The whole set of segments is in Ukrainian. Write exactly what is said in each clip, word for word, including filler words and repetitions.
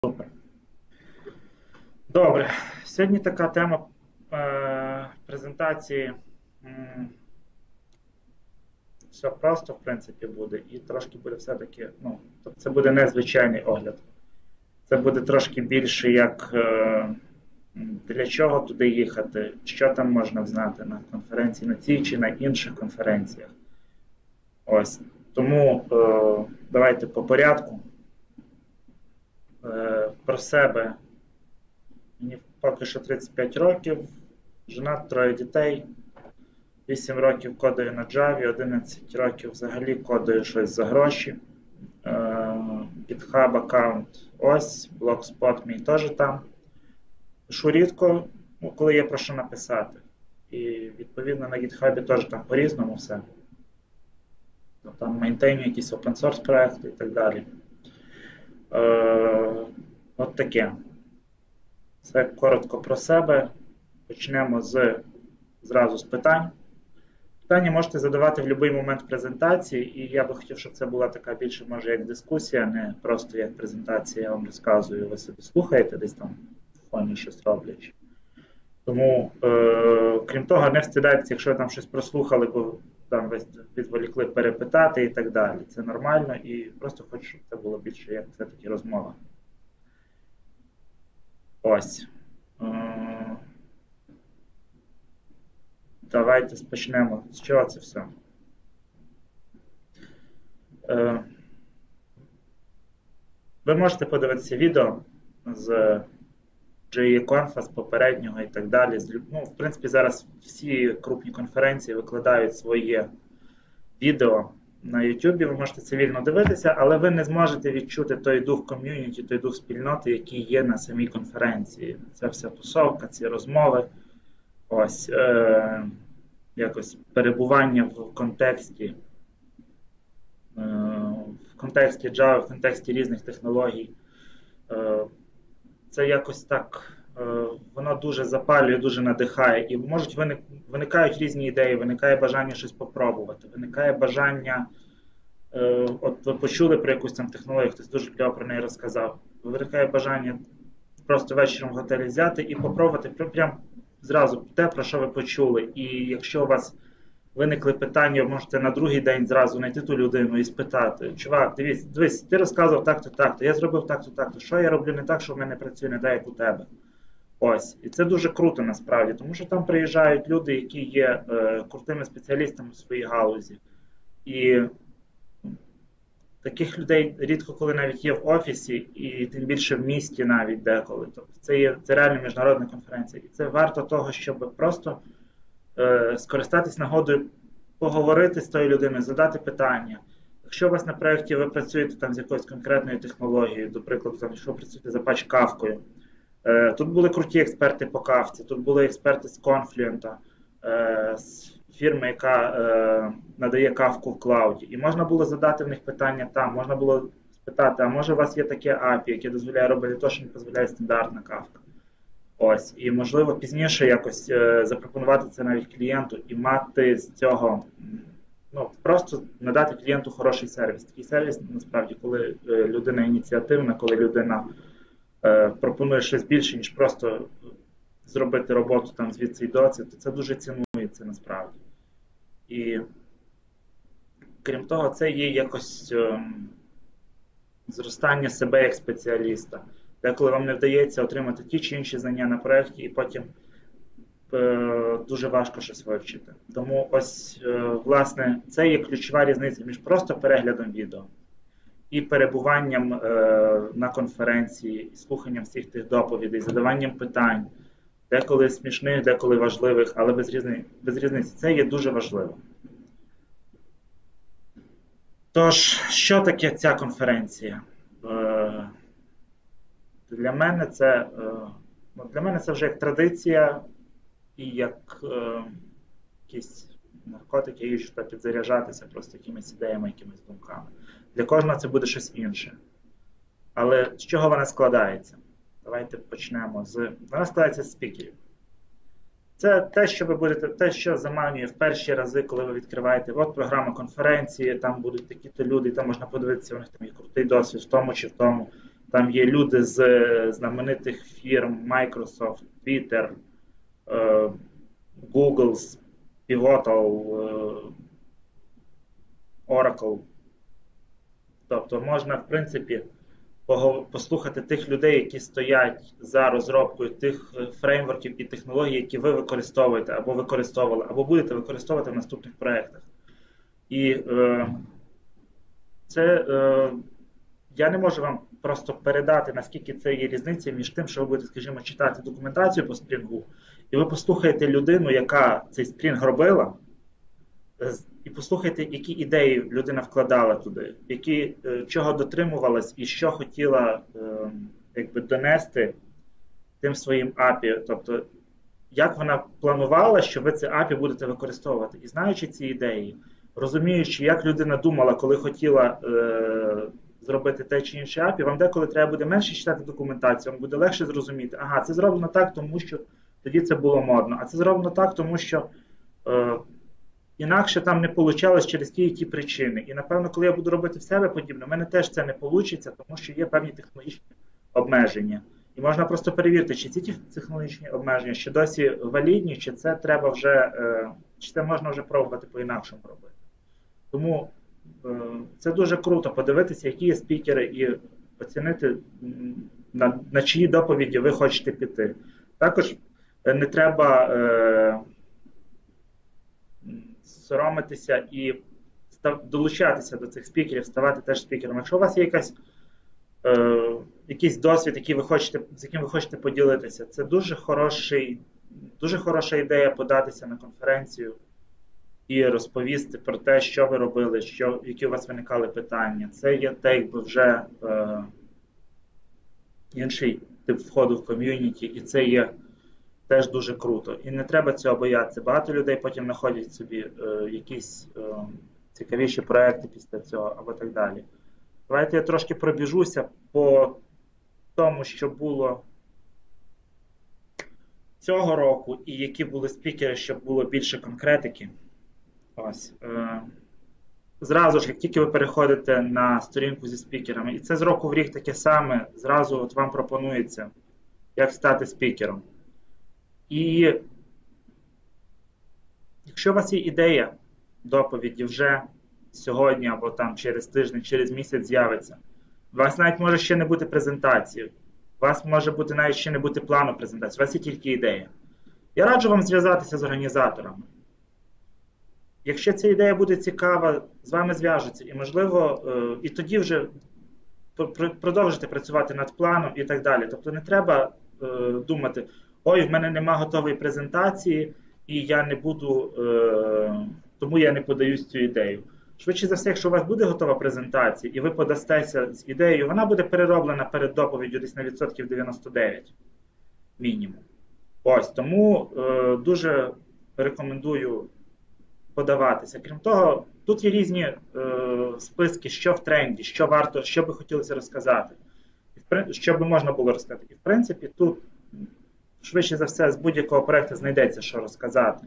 Супер. Добре. Сьогодні така тема е, презентації. М, Все просто, в принципі, буде. І трошки буде все-таки, ну, це буде незвичайний огляд. Це буде трошки більше як е, для чого туди їхати, що там можна знати на конференції, на цій чи на інших конференціях. Ось. Тому е, давайте по порядку. Е, про себе. Мені поки що тридцять п'ять років, женат, троє дітей, вісім років кодую на Java, одинадцять років взагалі кодую щось за гроші. GitHub аккаунт ось, Blogspot мій теж там. Пишу рідко, ну, коли є про що написати. І відповідно на GitHub теж там по-різному все. Там мейнтейню якісь open source проекти і так далі. Е, от таке. Це коротко про себе. Почнемо з, зразу з питань. Питання можете задавати в будь-який момент презентації, і я би хотів, щоб це була така більше, може, як дискусія, не просто як презентація, я вам розказую, ви собі слухаєте, десь там в фоні щось роблячи. Тому, е, крім того, не встидайтеся, якщо ви там щось прослухали, бо там ви відволікли перепитати і так далі. Це нормально, і просто хочу, щоб це було більше, як все-таки розмова. Ось. Е, Давайте почнемо. З чого це все? Е, ви можете подивитися відео з JeeConf, з попереднього і так далі. Ну, в принципі, зараз всі крупні конференції викладають своє відео на YouTube, ви можете це вільно дивитися, але ви не зможете відчути той дух ком'юніті, той дух спільноти, який є на самій конференції. Це вся тусовка, ці розмови. Ось, е, якось перебування в контексті, е, в контексті Java, в контексті різних технологій. Е, це якось так, е, воно дуже запалює, дуже надихає. І можуть виник, виникають різні ідеї, виникає бажання щось попробувати, виникає бажання, е, от ви почули про якусь там технологію, хтось дуже кльово про неї розказав, виникає бажання просто вечором в готелі взяти і попробувати прям зразу те, про що ви почули. І якщо у вас виникли питання, ви можете на другий день зразу знайти ту людину і спитати: чувак, дивись, дивись, ти розказував так-то, так-то, я зробив так-то, так-то, що я роблю не так, що в мене працює не так, як у тебе. Ось. І це дуже круто насправді, тому що там приїжджають люди, які є е, крутими спеціалістами в своїй галузі. І таких людей рідко коли навіть є в офісі, і тим більше в місті навіть деколи. Тобто це є це реально міжнародна конференція. І це варто того, щоб просто е, скористатись нагодою, поговорити з тою людиною, задати питання. Якщо у вас на проєкті ви працюєте там з якоюсь конкретною технологією, до прикладу, там, якщо ви працюєте за пач кавкою, е, тут були круті експерти по кавці, тут були експерти з Confluent, е, з фірми, яка е, надає кавку в клауді. І можна було задати в них питання там, можна було спитати, а може у вас є таке ей пі ай, яке дозволяє робити те, що не дозволяє стандартна кавка. Ось. І можливо пізніше якось е, запропонувати це навіть клієнту і мати з цього, ну, просто надати клієнту хороший сервіс. Такий сервіс, насправді, коли е, людина ініціативна, коли людина е, пропонує щось більше, ніж просто зробити роботу там звідси і доці, то це дуже цінується насправді. І крім того, це є якось е, зростання себе як спеціаліста. Деколи вам не вдається отримати ті чи інші знання на проєкті, і потім е, дуже важко щось вивчити. Тому ось, е, власне, це є ключова різниця між просто переглядом відео і перебуванням е, на конференції, і слуханням всіх тих доповідей, задаванням питань, деколи смішних, деколи важливих, але без різниці. Без різниці. Це є дуже важливо. Тож, що таке ця конференція? Е, Для мене це, для мене це вже як традиція і як е, якісь наркотики, я їжджу підзаряджатися просто якимись ідеями, якимись думками. Для кожного це буде щось інше. Але з чого вона складається? Давайте почнемо з... Вона складається з спікерів. Це те, що ви будете, те, що заманює в перші рази, коли ви відкриваєте, от програма конференції, там будуть такі-то люди, і там можна подивитися, у них там є крутий досвід в тому чи в тому. Там є люди з знаменитих фірм Microsoft, Twitter, Google, Pivotal, Oracle. Тобто можна, в принципі, послухати тих людей, які стоять за розробкою тих фреймворків і технологій, які ви використовуєте, або використовували, або будете використовувати в наступних проєктах. І е, це е, я не можу вам просто передати, наскільки це є різниця між тим, що ви будете, скажімо, читати документацію по спрінгу, і ви послухаєте людину, яка цей спрінг робила, і послухайте, які ідеї людина вкладала туди, які, чого дотримувалась і що хотіла якби, донести тим своїм ей пі ай. Тобто, як вона планувала, що ви це ей пі ай будете використовувати. І знаючи ці ідеї, розуміючи, як людина думала, коли хотіла е, зробити те чи інше ей пі ай, вам деколи треба буде менше читати документацію, вам буде легше зрозуміти, ага, це зроблено так, тому що тоді це було модно, а це зроблено так, тому що е, інакше там не вийшло через ті і ті причини. І, напевно, коли я буду робити в себе подібне, в мене теж це не вийде, тому що є певні технологічні обмеження. І можна просто перевірити, чи ці технологічні обмеження ще досі валідні, чи це треба вже, чи це можна вже пробувати по-інакшому робити. Тому це дуже круто подивитися, які є спікери, і оцінити, на, на чиї доповіді ви хочете піти. Також не треба е, соромитися і став, долучатися до цих спікерів, ставати теж спікером. Якщо у вас є якась Е, якийсь досвід, який ви хочете, з яким ви хочете поділитися. Це дуже хороший, дуже хороша ідея податися на конференцію і розповісти про те, що ви робили, що, які у вас виникали питання. Це є те, якби вже е, інший тип входу в ком'юніті, і це є теж дуже круто. І не треба цього боятися. Багато людей потім знаходять собі е, якісь е, цікавіші проекти після цього або так далі. Давайте я трошки пробіжуся по тому, що було цього року і які були спікери, щоб було більше конкретики. Ось. Е, зразу ж, як тільки ви переходите на сторінку зі спікерами, і це з року в рік таке саме, зразу от вам пропонується, як стати спікером. І якщо у вас є ідея доповіді вже сьогодні або там через тиждень, через місяць з'явиться. У вас навіть може ще не бути презентації. У вас може бути навіть ще не бути плану презентації. У вас є тільки ідея. Я раджу вам зв'язатися з організаторами. Якщо ця ідея буде цікава, з вами зв'яжуться. І, можливо, і тоді вже продовжити працювати над планом і так далі. Тобто не треба думати, ой, в мене нема готової презентації, і я не буду, тому я не подаюсь цю ідею. Швидше за все, якщо у вас буде готова презентація, і ви подастеся з ідеєю, вона буде перероблена перед доповіддю десь на відсотків дев'яносто дев'ять мінімум. Ось, тому е, дуже рекомендую подаватися. Крім того, тут є різні е, списки, що в тренді, що варто, що би хотілося розказати, що би можна було розказати. І в принципі, тут швидше за все з будь-якого проєкту знайдеться, що розказати.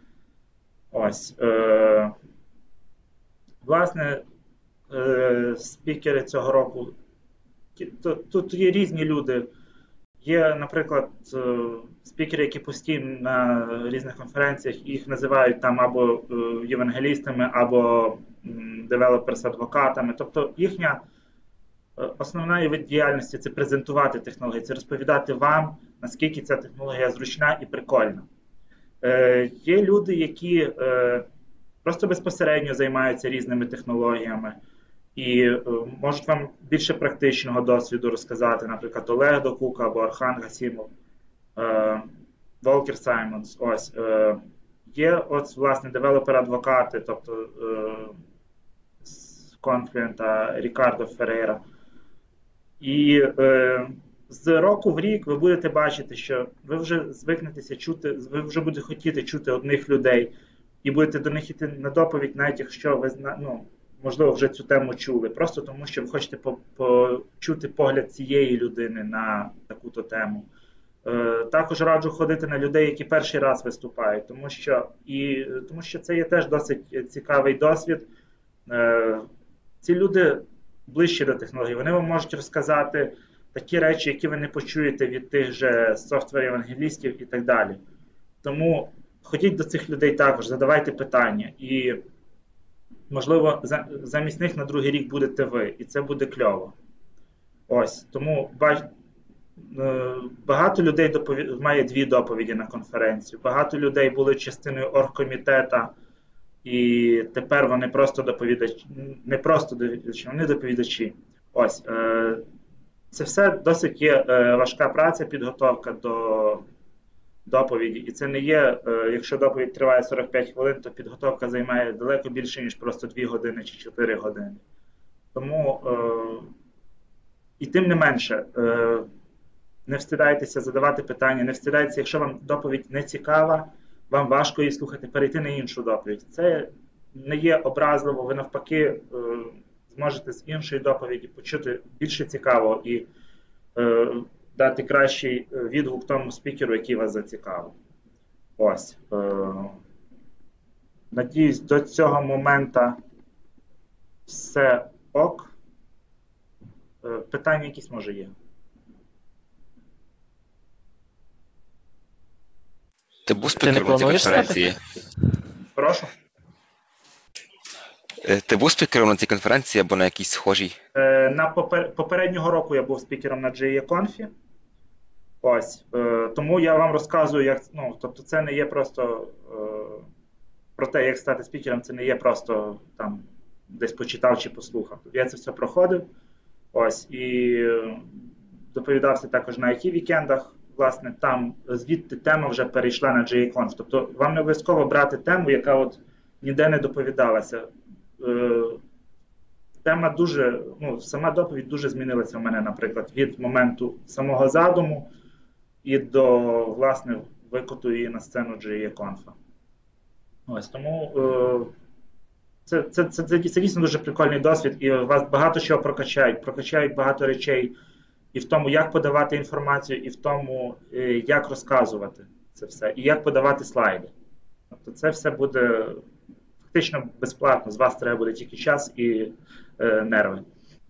Ось. Е, Власне, спікери цього року, тут є різні люди. Є, наприклад, спікери, які постійно на різних конференціях, їх називають там або євангелістами, або девелоперс-адвокатами. Тобто їхня основна вид діяльності – це презентувати технології, це розповідати вам, наскільки ця технологія зручна і прикольна. Є люди, які просто безпосередньо займаються різними технологіями і е, можуть вам більше практичного досвіду розказати, наприклад, Олег Докука або Архан Гасімов, е, Волкер Саймонс. Ось. Е, є, от, власне, девелопер-адвокати, тобто е, з Confluent, Рікардо Феррейра. І е, з року в рік ви будете бачити, що ви вже звикнетеся чути, ви вже будете хотіти чути одних людей, і будете до них йти на доповідь, навіть якщо ви, ну, можливо, вже цю тему чули. Просто тому, що ви хочете почути погляд цієї людини на таку-то тему. Е, також раджу ходити на людей, які перший раз виступають, тому що, і, тому що це є теж досить цікавий досвід. Е, ці люди ближче до технології. Вони вам можуть розказати такі речі, які ви не почуєте від тих же софтвер-евангелістів і так далі. Тому ходіть до цих людей також, задавайте питання. І, можливо, замість них на другий рік будете ви. І це буде кльово. Ось. Тому бач, багато людей допові... має дві доповіді на конференцію. Багато людей були частиною оргкомітета, і тепер вони просто доповідачі. Не просто доповідачі, вони доповідачі. Ось. Це все досить є важка праця, підготовка до доповіді. І це не є, якщо доповідь триває сорок п'ять хвилин, то підготовка займає далеко більше, ніж просто дві години чи чотири години. Тому, і тим не менше, не встидайтеся задавати питання, не встидайтеся, якщо вам доповідь не цікава, вам важко її слухати, перейти на іншу доповідь. Це не є образливо, ви навпаки зможете з іншої доповіді почути більше цікавого і е, дати кращий відгук тому спікеру, який вас зацікавив. Ось. Е, надіюсь, до цього моменту все ок. Е, питання якісь, може, є? Ти був спікером на цій конференції? Прошу? Ти був спікером на цій конференції або на якійсь схожій? Е, на попер... Попереднього року я був спікером на JeeConf. Ось. Е, тому я вам розказую, як, ну, тобто це не є просто е, про те, як стати спікером, це не є просто там десь почитав чи послухав. Я це все проходив. Ось. І доповідався також на ай ті-вікендах. Власне, там звідти тема вже перейшла на JeeConf. Тобто вам не обов'язково брати тему, яка от ніде не доповідалася. Е, тема дуже, ну, сама доповідь дуже змінилася в мене, наприклад, від моменту самого задуму і до, власне, викоту її на сцену JeeConf. Ось, тому е, це, це, це, це, це дійсно дуже прикольний досвід, і вас багато чого прокачають, прокачають багато речей і в тому, як подавати інформацію, і в тому, як розказувати це все, і як подавати слайди. Тобто це все буде фактично безплатно, з вас треба буде тільки час і е, нерви.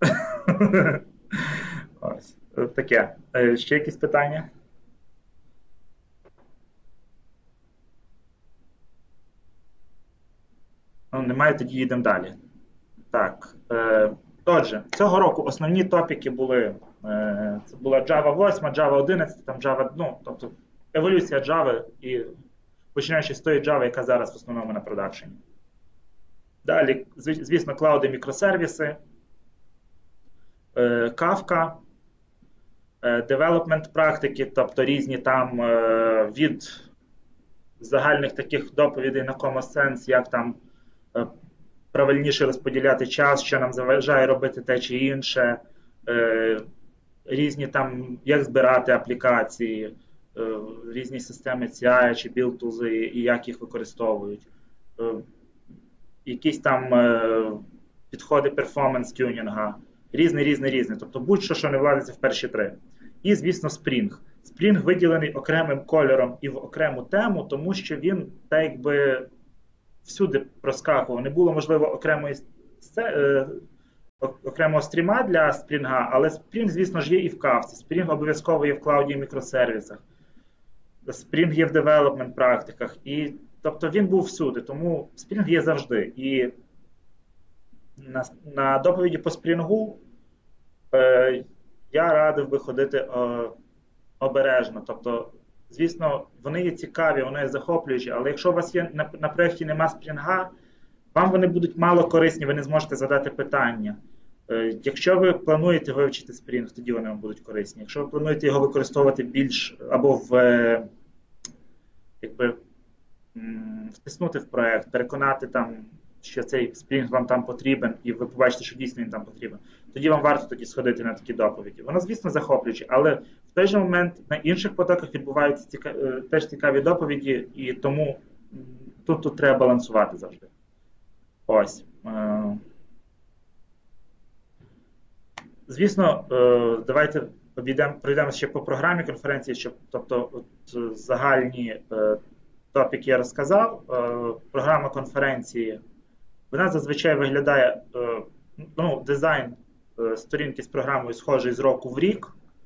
Ось, таке. Ще якісь питання? Ну, немає, тоді їдемо далі. Так. Е, отже, цього року основні топіки були, е, це була Java вісім, Java одинадцять, там Java, ну, тобто еволюція Java, і починаючи з тої Java, яка зараз в основному на продакшені. Далі, звісно, клауди, мікросервіси, е, Kafka, е, девелопмент практики, тобто різні там е, від загальних таких доповідей на Common Sense, як там е, правильніше розподіляти час, що нам заважає робити те чи інше, е, різні там, як збирати аплікації, е, різні системи сі ай чи білд-тузи, і як їх використовують. Е, якісь там е, підходи перформанс-тюнінга, різне, різне, різне. Тобто будь-що, що не владиться в перші три. І, звісно, Spring. Spring виділений окремим кольором і в окрему тему, тому що він, так якби, всюди проскакував. Не було, можливо, окремої, е, окремого стріма для Spring, але Spring, звісно ж, є і в Kafka. Spring обов'язково є в клауді і мікросервісах. Spring є в девелопмент практиках. І тобто він був всюди, тому Spring є завжди. І на, на доповіді по Spring е, я радив би ходити е, обережно. Тобто, звісно, вони є цікаві, вони є захоплюючі, але якщо у вас є на, на проєкті нема Spring, вам вони будуть мало корисні, ви не зможете задати питання. Е, якщо ви плануєте вивчити Spring, тоді вони вам будуть корисні. Якщо ви плануєте його використовувати більш або в, е, якби, втиснути в проєкт, переконати там, що цей Spring вам там потрібен, і ви побачите, що дійсно він там потрібен, тоді вам варто тоді сходити на такі доповіді. Воно, звісно, захоплююче, але в той же момент на інших потоках відбуваються ціка... теж цікаві доповіді, і тому тут, тут треба балансувати завжди. Ось. Звісно, давайте пройдемо ще по програмі конференції, щоб, тобто, от, загальні топіки я розказав. Програма конференції, вона зазвичай виглядає, ну, дизайн сторінки з програмою схожий з року в рік.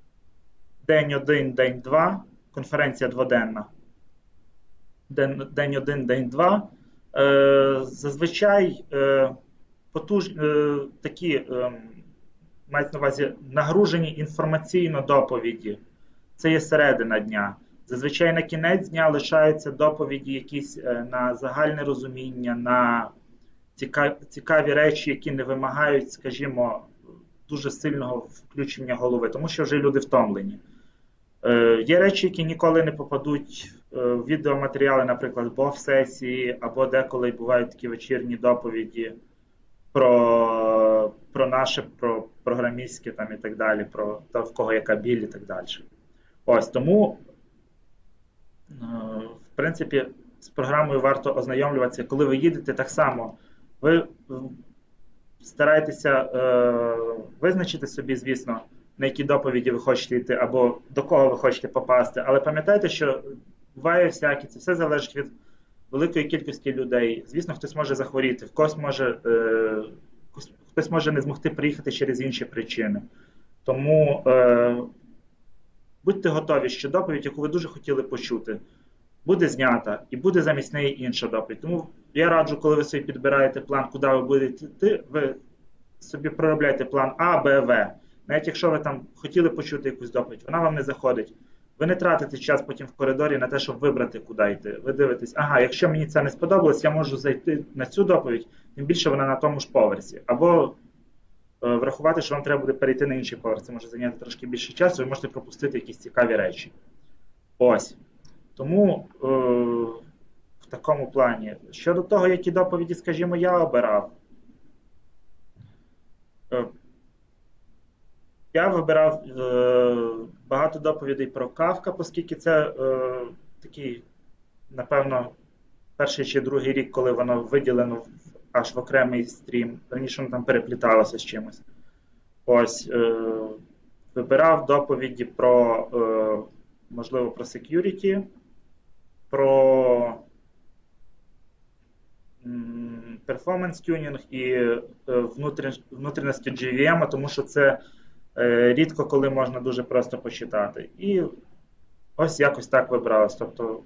день один, день два, конференція дводенна. День, день один, день два. Е, зазвичай е, потуж, е, такі е, мають на увазі нагружені інформаційно доповіді. Це є середина дня. Зазвичай на кінець дня лишаються доповіді якісь е, на загальне розуміння, на цікаві, цікаві речі, які не вимагають, скажімо, дуже сильного включення голови, тому що вже люди втомлені. Е, є речі, які ніколи не попадуть е, в відеоматеріали, наприклад, бов-сесії, або деколи бувають такі вечірні доповіді про, про наше, про програмістське там і так далі, про та, в кого яка біль і так далі. Ось, тому, е, в принципі, з програмою варто ознайомлюватися. Коли ви їдете, так само, ви старайтеся е, визначити собі, звісно, на які доповіді ви хочете йти, або до кого ви хочете попасти. Але пам'ятайте, що буває всякі, це все залежить від великої кількості людей. Звісно, хтось може захворіти, хтось може, е, хтось може не змогти приїхати через інші причини. Тому е, будьте готові, що доповідь, яку ви дуже хотіли почути, буде знята і буде замість неї інша доповідь. Тому я раджу, коли ви собі підбираєте план, куди ви будете йти, ви собі проробляйте план А, Б, В. Навіть якщо ви там хотіли почути якусь доповідь, вона вам не заходить. Ви не тратите час потім в коридорі на те, щоб вибрати, куди йти. Ви дивитесь, ага, якщо мені це не сподобалось, я можу зайти на цю доповідь, тим більше вона на тому ж поверсі. Або е, врахувати, що вам треба буде перейти на інший поверх. Це може зайняти трошки більше часу, ви можете пропустити якісь цікаві речі. Ось. Тому е, в такому плані. Щодо того, які доповіді, скажімо, я обирав. Е, Я вибирав е, багато доповідей про Kafka, оскільки це е, такий, напевно, перший чи другий рік, коли воно виділено в, аж в окремий стрім. Раніше воно там перепліталося з чимось. Ось, е, вибирав доповіді про, е, можливо, про security, про м, performance tuning і е, внутрішності джі ві ем, тому що це рідко коли можна дуже просто почитати. І ось якось так вибралось. Тобто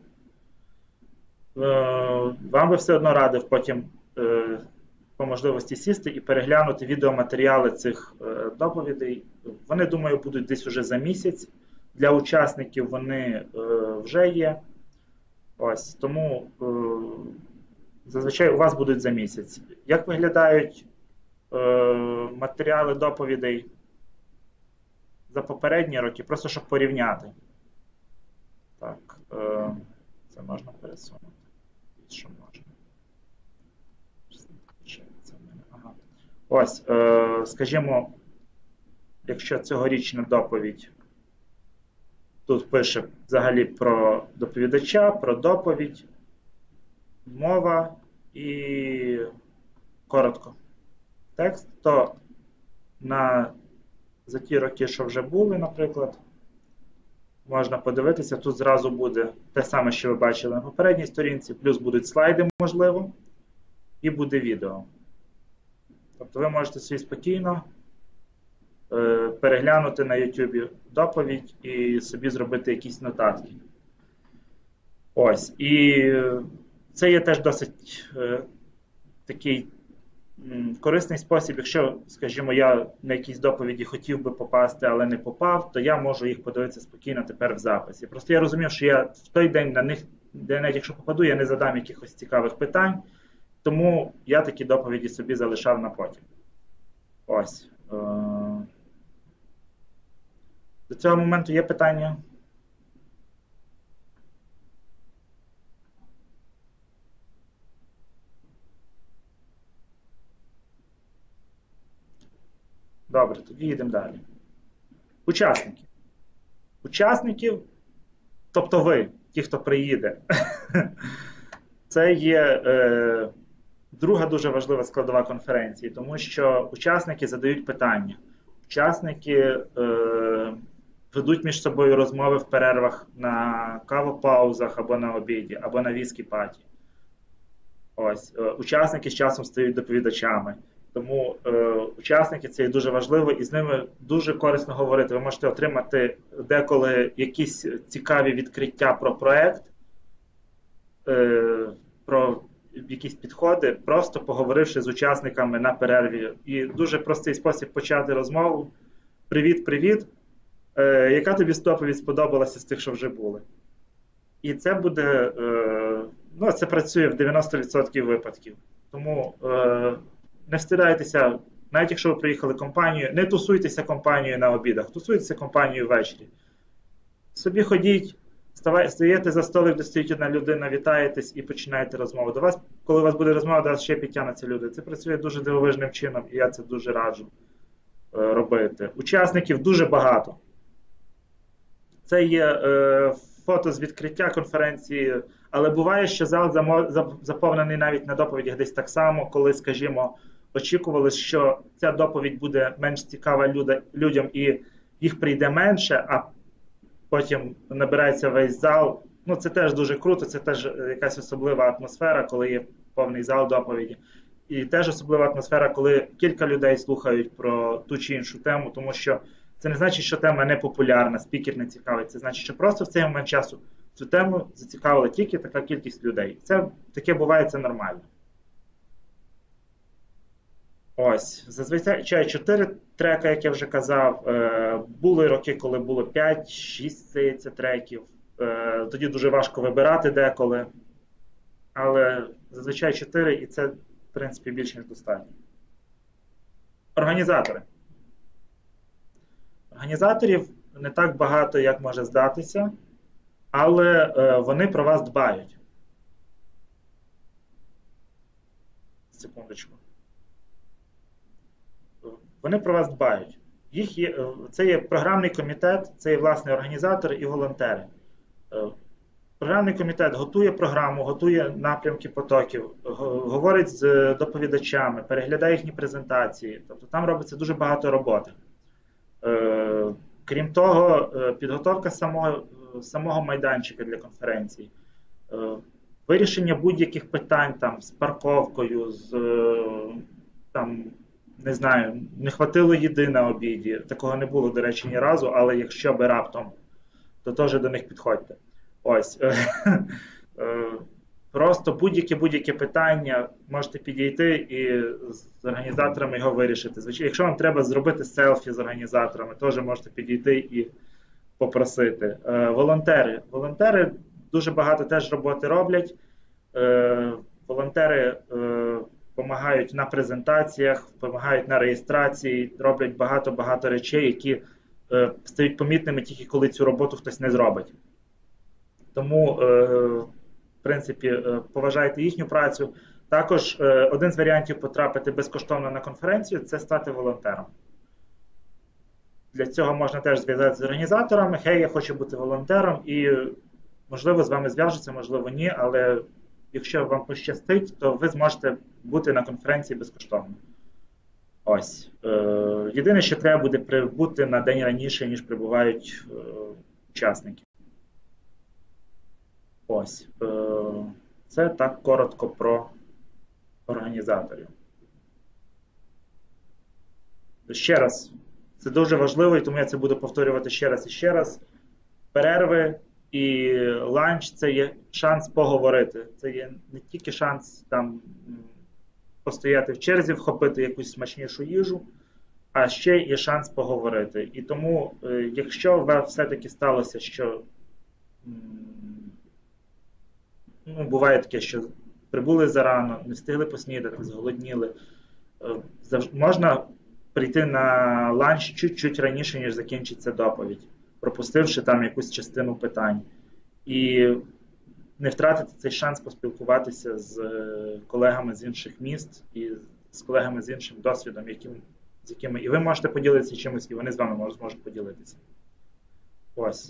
вам би все одно радив потім по можливості сісти і переглянути відеоматеріали цих доповідей. Вони, думаю, будуть десь уже за місяць. Для учасників вони вже є. Ось, тому зазвичай у вас будуть за місяць. Як виглядають матеріали доповідей за попередні роки, просто щоб порівняти. Так, е, це можна пересунути. Що можна? Ага. Ось, е, скажімо, якщо цьогорічна доповідь, тут пише взагалі про доповідача, про доповідь, мова і коротко текст, то на за ті роки, що вже були, наприклад, можна подивитися, тут зразу буде те саме, що ви бачили на попередній сторінці, плюс будуть слайди, можливо, і буде відео. Тобто ви можете собі спокійно е, переглянути на YouTube доповідь і собі зробити якісь нотатки. Ось. І це є теж досить е, такий корисний спосіб, якщо, скажімо, я на якісь доповіді хотів би попасти, але не попав, то я можу їх подивитися спокійно тепер в записі. Просто я розумів, що я в той день на них, де навіть якщо попаду, я не задам якихось цікавих питань, тому я такі доповіді собі залишав на потім. Ось. До цього моменту є питання? Добре, тоді їдемо далі. Учасники. Учасників, тобто ви, ті, хто приїде, це є е, друга дуже важлива складова конференції, тому що учасники задають питання. Учасники е, ведуть між собою розмови в перервах на кавопаузах або на обіді, або на віскі-паті. Ось. Е, учасники з часом стають доповідачами. Тому е, учасники це є дуже важливо і з ними дуже корисно говорити. Ви можете отримати деколи якісь цікаві відкриття про проект, е, про якісь підходи, просто поговоривши з учасниками на перерві. І дуже простий спосіб почати розмову. Привіт-привіт! Е, яка тобі доповідь сподобалася з тих, що вже були? І це буде, е, ну, це працює в дев'яносто відсотків випадків. Тому е, не встидайтеся, навіть якщо ви приїхали компанією, не тусуйтеся компанією на обідах, тусуйтеся компанією ввечері. Собі ходіть, стаєте за столик, де стоїть одна людина, вітаєтесь і починаєте розмову. До вас, коли у вас буде розмова, до вас ще підтягнуться люди. Це працює дуже дивовижним чином, і я це дуже раджу е, робити. Учасників дуже багато. Це є е, фото з відкриття конференції, але буває, що зал заповнений навіть на доповідях десь так само, коли, скажімо, очікували, що ця доповідь буде менш цікава людям і їх прийде менше, а потім набирається весь зал. Ну, це теж дуже круто, це теж якась особлива атмосфера, коли є повний зал доповіді. І теж особлива атмосфера, коли кілька людей слухають про ту чи іншу тему, тому що це не значить, що тема не популярна, спікер не цікавий. Це значить, що просто в цей момент часу цю тему зацікавила тільки така кількість людей. Це таке буває, це нормально. Ось, зазвичай чотири трека, як я вже казав. Були роки, коли було п'ять-шість, здається, треків. Тоді дуже важко вибирати деколи. Але зазвичай чотири, і це, в принципі, більш ніж достатньо. Організатори. Організаторів не так багато, як може здатися, але е, вони про вас дбають. Секундочку. Вони про вас дбають. Їх є, це є програмний комітет, це є, власне, організатори і волонтери. Е, програмний комітет готує програму, готує напрямки потоків, говорить з доповідачами, переглядає їхні презентації. Тобто там робиться дуже багато роботи. Е, крім того, е, підготовка самого, самого майданчика для конференції, е, вирішення будь-яких питань там, з парковкою, з, е, там, не знаю, не хватило їди на обіді, такого не було, до речі, ні разу, але якщо би раптом, то теж до них підходьте. Ось. Просто будь-яке будь-яке питання можете підійти і з організаторами його вирішити. Звичайно, якщо вам треба зробити селфі з організаторами, теж можете підійти і попросити. Волонтери. Волонтери дуже багато теж роботи роблять. Волонтери допомагають на презентаціях, допомагають на реєстрації, роблять багато-багато речей, які стають помітними тільки коли цю роботу хтось не зробить. Тому, в принципі, поважайте їхню працю. Також один з варіантів потрапити безкоштовно на конференцію – це стати волонтером. Для цього можна теж зв'язатися з організаторами. Хей, я хочу бути волонтером, і можливо з вами зв'яжуться, можливо ні, але якщо вам пощастить, то ви зможете бути на конференції безкоштовно. Ось. Єдине, що треба буде прибути на день раніше, ніж прибувають учасники. Ось. Це так коротко про організаторів. Ще раз, це дуже важливо, і тому я це буду повторювати ще раз і ще раз. Перерви і ланч – це є шанс поговорити. Це є не тільки шанс там постояти в черзі, вхопити якусь смачнішу їжу, а ще є шанс поговорити. І тому, якщо у вас все-таки сталося, що ну, буває таке, що прибули зарано, не встигли поснідати, зголодніли, можна прийти на ланч чуть-чуть раніше, ніж закінчиться доповідь, пропустивши там якусь частину питань. І не втратити цей шанс поспілкуватися з колегами з інших міст і з колегами з іншим досвідом, яким, з якими і ви можете поділитися чимось, і вони з вами зможуть поділитися. Ось.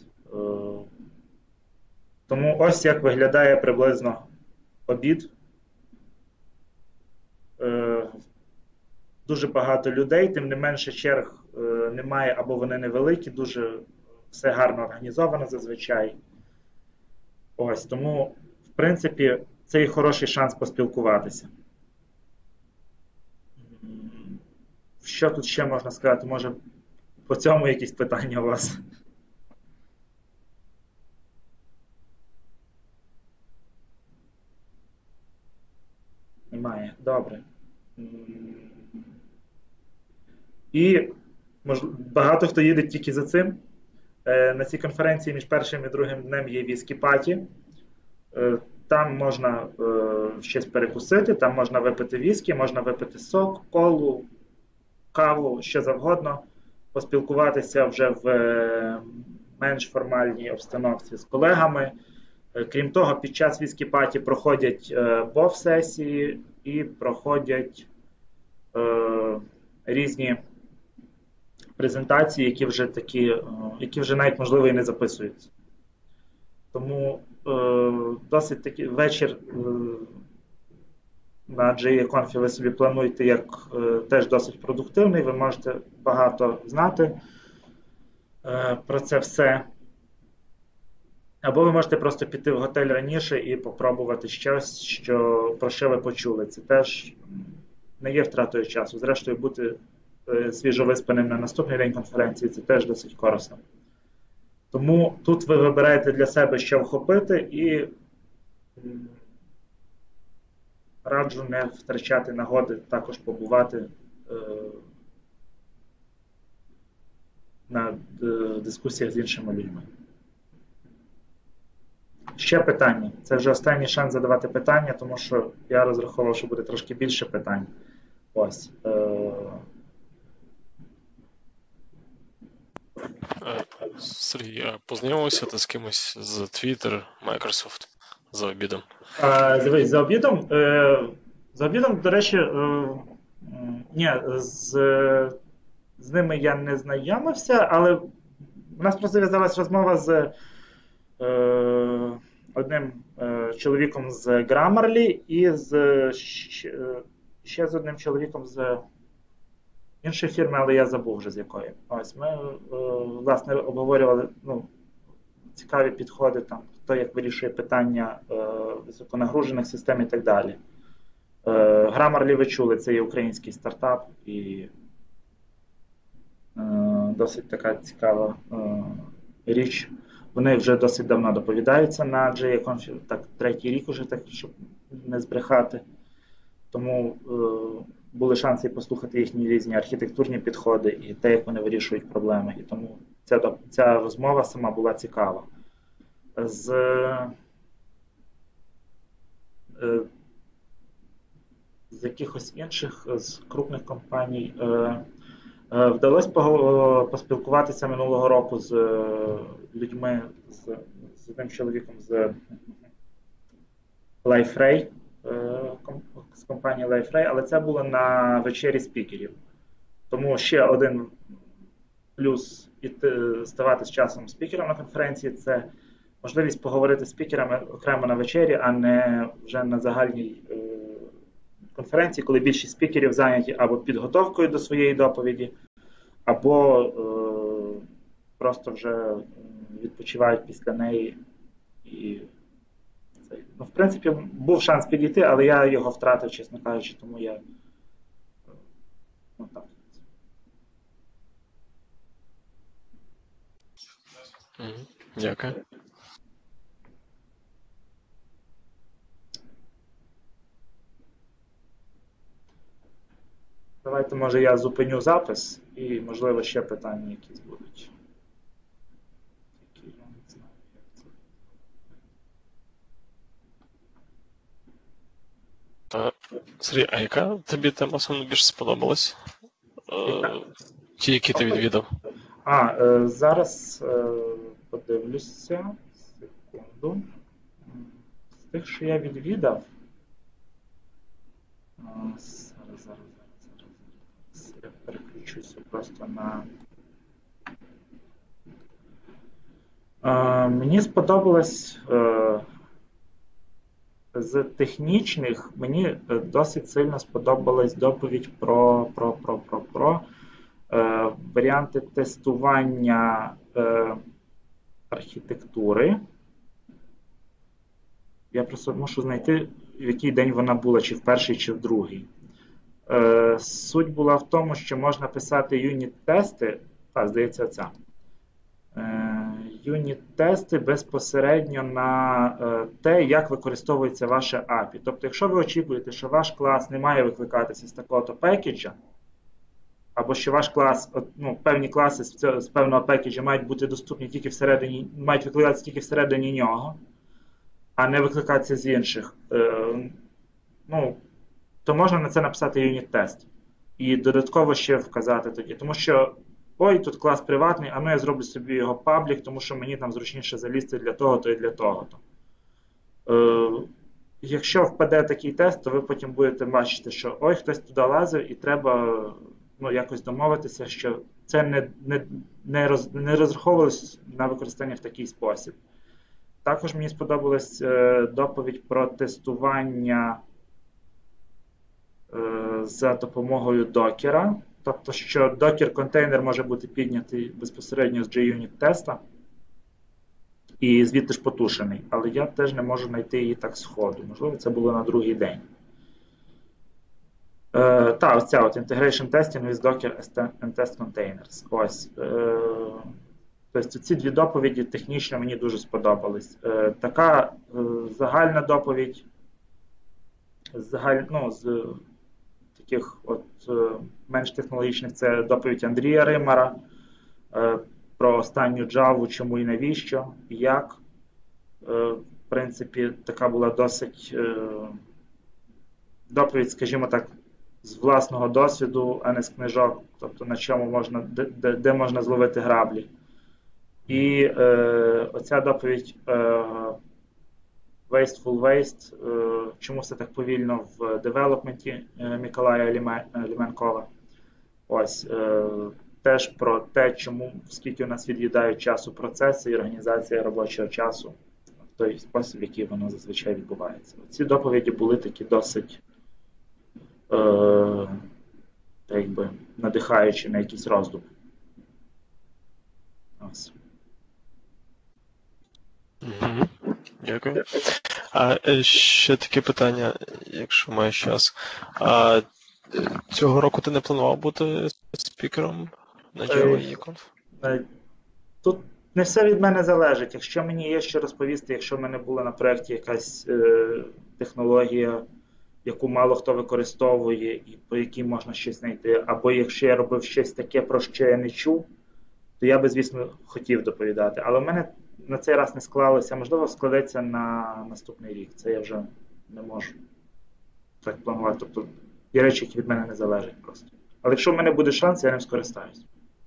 Тому ось як виглядає приблизно обід. Дуже багато людей, тим не менше черг немає або вони невеликі, дуже все гарно організовано зазвичай. Ось, тому, в принципі, це і хороший шанс поспілкуватися. що тут ще можна сказати? Може, по цьому якісь питання у вас? Немає. Добре. І мож, багато хто їде тільки за цим. Е, на цій конференції між першим і другим днем є віскі-паті. Е, там можна е, щось перекусити, там можна випити віскі, можна випити сок, колу, каву, що завгодно, поспілкуватися вже в е, менш формальній обстановці з колегами. Е, крім того, під час віскі-паті проходять е, бов-сесії і проходять е, різні презентації, які вже такі, е, які вже навіть, можливо, і не записуються. Тому е, досить такий вечір е, на JeeConf ви собі плануєте як е, теж досить продуктивний, ви можете багато знати е, про це все. Або ви можете просто піти в готель раніше і попробувати щось, що, про що ви почули. Це теж не є втратою часу. Зрештою, бути е, свіжовиспаним на наступний день конференції – це теж досить корисно. Тому тут ви вибираєте для себе, що вхопити, і м, раджу не втрачати нагоди також побувати е, на е, дискусіях з іншими людьми. Ще питання. Це вже останній шанс задавати питання, тому що я розраховував, що буде трошки більше питань. Ось. Е, Сергій, а познайомився ти з кимось з Twitter, Microsoft за обідом? А, дивись, за обідом, е, за обідом, до речі, е, ні, з, з ними я не знайомився, але у нас просто зв'язалась розмова з е, одним е, чоловіком з Grammarly і з, ще, ще з одним чоловіком з іншої фірми, але я забув вже з якої. Ось ми, е, власне, обговорювали ну, цікаві підходи, там, хто як вирішує питання е, високонагружених систем і так далі. Е, Grammarly ви чули, це є український стартап і е, досить така цікава е, річ. Вони вже досить давно доповідаються на JeeConf, так третій рік уже, так, щоб не збрехати. Тому е, були шанси послухати їхні різні архітектурні підходи і те, як вони вирішують проблеми. І тому ця, ця розмова сама була цікава. З, е, з якихось інших, з крупних компаній е, е, вдалося поспілкуватися минулого року з е, людьми, з, з одним чоловіком з LifeRay, з компанії LifeRay, але це було на вечері спікерів. Тому ще один плюс іти, ставати з часом спікером на конференції – це можливість поговорити з спікерами окремо на вечері, а не вже на загальній е, конференції, коли більшість спікерів зайняті або підготовкою до своєї доповіді, або е, просто вже відпочивають після неї. І ну, в принципі, був шанс підійти, але я його втратив, чесно кажучи, тому я ну, так. Дякую. Давайте, може, я зупиню запис і, можливо, ще питання якісь будуть. Які я не знаю, як це. Та, Сергій, а яка тобі тема саме більше сподобалась? Е, ті, які ти відвідав? А, е, зараз е, подивлюся. Секунду. З тих, що я відвідав. Е, зараз, зараз, зараз, зараз, зараз. Я переключуся просто на... Е, мені сподобалось е, з технічних, мені досить сильно сподобалась доповідь про, про, про, про, про е, варіанти тестування е, архітектури. Я просто мушу знайти, в який день вона була, чи в перший, чи в другий. Е, суть була в тому, що можна писати юніт-тести, так, здається, ця. Е, юніт-тести безпосередньо на е, те, як використовується ваше ей пі ай. Тобто, якщо ви очікуєте, що ваш клас не має викликатися з такого-то пекеджа, або що ваш клас, ну, певні класи з, цього, з певного пекеджа мають бути доступні тільки всередині, мають викликатися тільки всередині нього, а не викликатися з інших, е, ну, то можна на це написати юніт-тест. І додатково ще вказати тоді. Тому що, ой, тут клас приватний, а ну я зроблю собі його паблік, тому що мені там зручніше залізти для того-то і для того-то. Е, якщо впаде такий тест, то ви потім будете бачити, що ой, хтось туди лазив і треба, ну, якось домовитися, що це не, не, не, роз, не розраховувалось на використання в такий спосіб. Також мені сподобалась е, доповідь про тестування е, за допомогою докера. Тобто, що докер-контейнер може бути піднятий безпосередньо з JUnit-теста і звідти ж потушений. Але я теж не можу знайти її так сходу. Можливо, це було на другий день. Е, та, ось ця от Integration Testing with Docker and Test Containers. Ось. Е, тобто ці дві доповіді технічно мені дуже сподобались. Е, така е, загальна доповідь, загаль, ну, з таких от е, менш технологічних, це доповідь Андрія Римара е, про останню Java, чому і навіщо, і як. Е, в принципі, така була досить е, доповідь, скажімо так, з власного досвіду, а не з книжок, тобто на чому можна, де, де, де можна зловити граблі. І е, оця доповідь е, Wasteful Waste, е, чому все так повільно в девелопменті е, Миколая Ліменкова. Ось, е, теж про те, чому, скільки у нас від'їдають часу процеси і організація робочого часу, в той спосіб, в який воно зазвичай відбувається. Ці доповіді були такі досить е, якби, надихаючі на якісь роздуми. Ось. Угу. Дякую. А ще таке питання, якщо маєш час. А цього року ти не планував бути спікером на JeeConf? Тут не все від мене залежить. Якщо мені є що розповісти, якщо в мене була на проєкті якась е, технологія, яку мало хто використовує і по якій можна щось знайти, або якщо я робив щось таке, про що я не чув, то я би, звісно, хотів доповідати. Але в мене на цей раз не склалося. Можливо, складеться на наступний рік. Це я вже не можу так планувати. Тобто є речі, які від мене не залежать просто. Але якщо в мене буде шанс, я ним скористаюсь.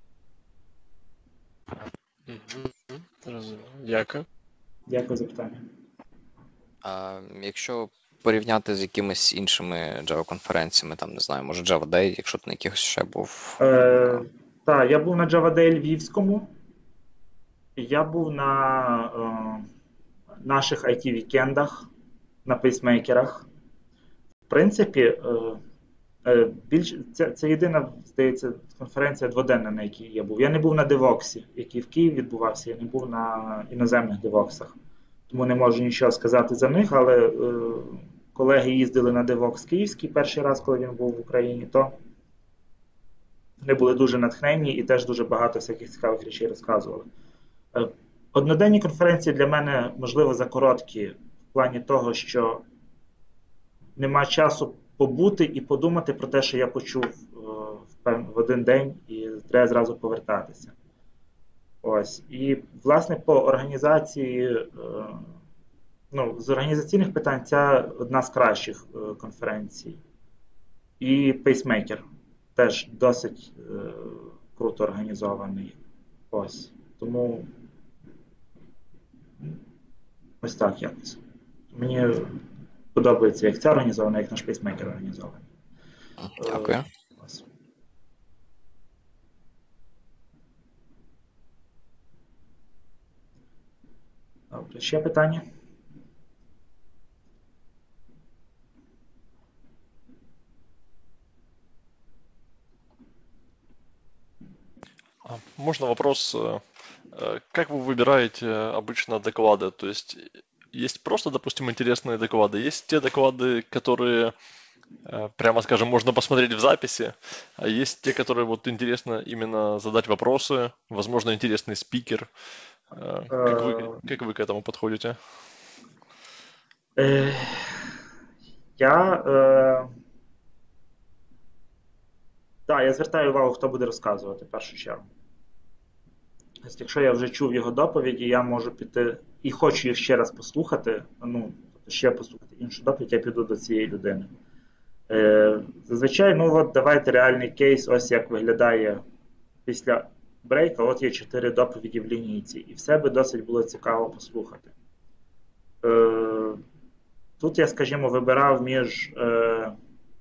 Розумію. Дякую. Дякую за питання. А якщо порівняти з якимись іншими Java-конференціями, там, не знаю, може JavaDay, якщо ти на якихось ще був. Е, так, я був на JavaDay Львівському. Я був на е, наших ай ті-вікендах, на пейсмейкерах. В принципі, е, е, більш, це, це єдина, здається, конференція дводенна, на якій я був. Я не був на девоксі, який в Києві відбувався, я не був на іноземних девоксах. Тому не можу нічого сказати за них, але е, колеги їздили на девокс київський перший раз, коли він був в Україні, то вони були дуже натхненні і теж дуже багато всяких цікавих речей розказували. Одноденні конференції для мене, можливо, закороткі в плані того, що нема часу побути і подумати про те, що я почув в один день, і треба зразу повертатися. Ось. І, власне, по організації, ну, з організаційних питань ця одна з кращих конференцій. І пейсмейкер теж досить круто організований. Ось. Тому ось так якось. Мені подобається, як ця організована, як наш пейсмейкер організований. Дякую. Ось. Добре, ще питання? Можно вопрос, как вы выбираете обычно доклады? То есть есть просто, допустим, интересные доклады, есть те доклады, которые Э, Прямо скажем, можно посмотреть в записи. А есть те, которые вот интересно именно задать вопросы, возможно, интересный спикер. Э, Как вы, Е, как вы к этому подходите? е, я, е, да, я звертаю увагу, хто буде розказувати в першу чергу. Тобто, якщо я вже чув його доповіді, я можу піти і хочу їх ще раз послухати, ну, тобто ще послухати іншу доповідь, я піду до цієї людини. Е, зазвичай, ну от давайте реальний кейс, ось як виглядає після брейка, от є чотири доповіді в лінійці, і все би досить було цікаво послухати. Е, тут я, скажімо, вибирав між е,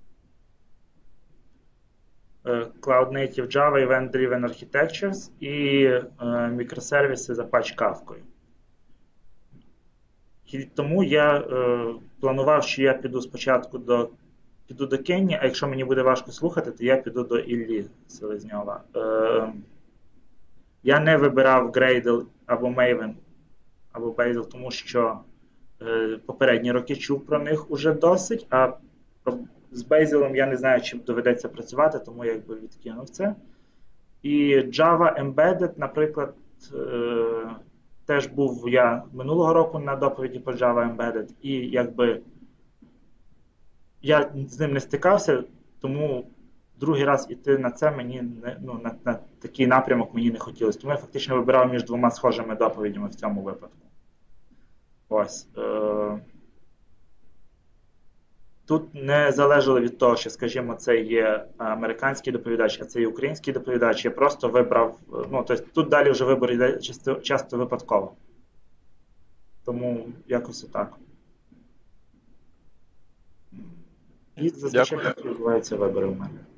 Cloud Native Java Event Driven Architectures і е, мікросервіси за патч-кавкою. І тому я е, планував, що я піду спочатку до піду до Кенні, а якщо мені буде важко слухати, то я піду до Іллі Селезньова. Е, я не вибирав Gradle або Maven або Bazel, тому що е, попередні роки чув про них уже досить, а з Bazel я не знаю, чим доведеться працювати, тому я якби відкинув це. І Java Embedded, наприклад, е, теж був я минулого року на доповіді по Java Embedded, і якби я з ним не стикався, тому другий раз іти на це мені не, ну, на, на такий напрямок мені не хотілося. Тому я фактично вибирав між двома схожими доповідями в цьому випадку. Ось. Е, Тут не залежало від того, що, скажімо, це є американський доповідач, а це є український доповідач. Я просто вибрав, ну, тобто тут далі вже вибор йде часто, часто випадково. Тому якось отак. І зазвичай відбуваються вибори у мене.